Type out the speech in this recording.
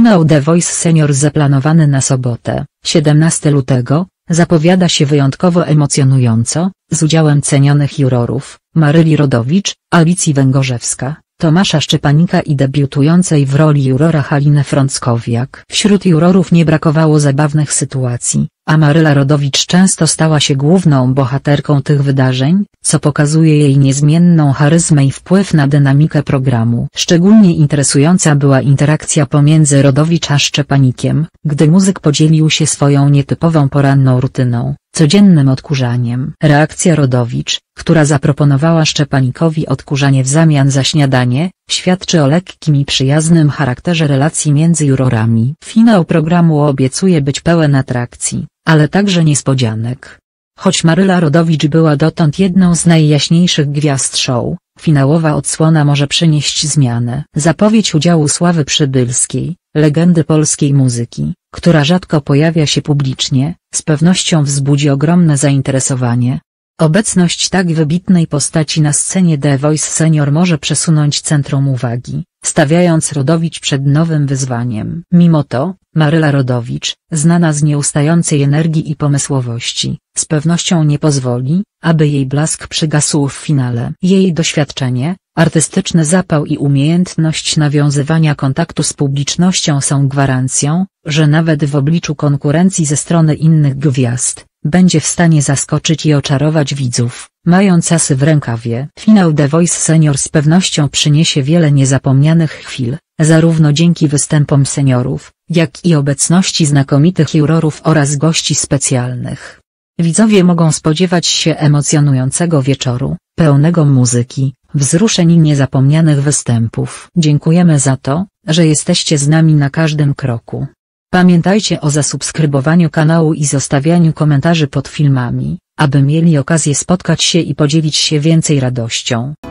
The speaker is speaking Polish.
Finał The Voice Senior zaplanowany na sobotę, 17 lutego, zapowiada się wyjątkowo emocjonująco, z udziałem cenionych jurorów, Maryli Rodowicz, Alicji Węgorzewska, Tomasza Szczepanika i debiutującej w roli jurora Haliny Frąckowiak. Wśród jurorów nie brakowało zabawnych sytuacji, a Maryla Rodowicz często stała się główną bohaterką tych wydarzeń, co pokazuje jej niezmienną charyzmę i wpływ na dynamikę programu. Szczególnie interesująca była interakcja pomiędzy Rodowicz a Szczepanikiem, gdy muzyk podzielił się swoją nietypową poranną rutyną, codziennym odkurzaniem. Reakcja Rodowicz, która zaproponowała Szczepanikowi odkurzanie w zamian za śniadanie, świadczy o lekkim i przyjaznym charakterze relacji między jurorami. Finał programu obiecuje być pełen atrakcji, ale także niespodzianek. Choć Maryla Rodowicz była dotąd jedną z najjaśniejszych gwiazd show, finałowa odsłona może przynieść zmianę. Zapowiedź udziału Sławy Przybylskiej, legendy polskiej muzyki, która rzadko pojawia się publicznie, z pewnością wzbudzi ogromne zainteresowanie. Obecność tak wybitnej postaci na scenie The Voice Senior może przesunąć centrum uwagi, stawiając Rodowicz przed nowym wyzwaniem. Mimo to, Maryla Rodowicz, znana z nieustającej energii i pomysłowości, z pewnością nie pozwoli, aby jej blask przygasł w finale. Jej doświadczenie, artystyczny zapał i umiejętność nawiązywania kontaktu z publicznością są gwarancją, że nawet w obliczu konkurencji ze strony innych gwiazd, będzie w stanie zaskoczyć i oczarować widzów, mając asy w rękawie. Finał The Voice Senior z pewnością przyniesie wiele niezapomnianych chwil, zarówno dzięki występom seniorów, jak i obecności znakomitych jurorów oraz gości specjalnych. Widzowie mogą spodziewać się emocjonującego wieczoru, pełnego muzyki, wzruszeń i niezapomnianych występów. Dziękujemy za to, że jesteście z nami na każdym kroku. Pamiętajcie o zasubskrybowaniu kanału i zostawianiu komentarzy pod filmami, aby mieli okazję spotkać się i podzielić się więcej radością.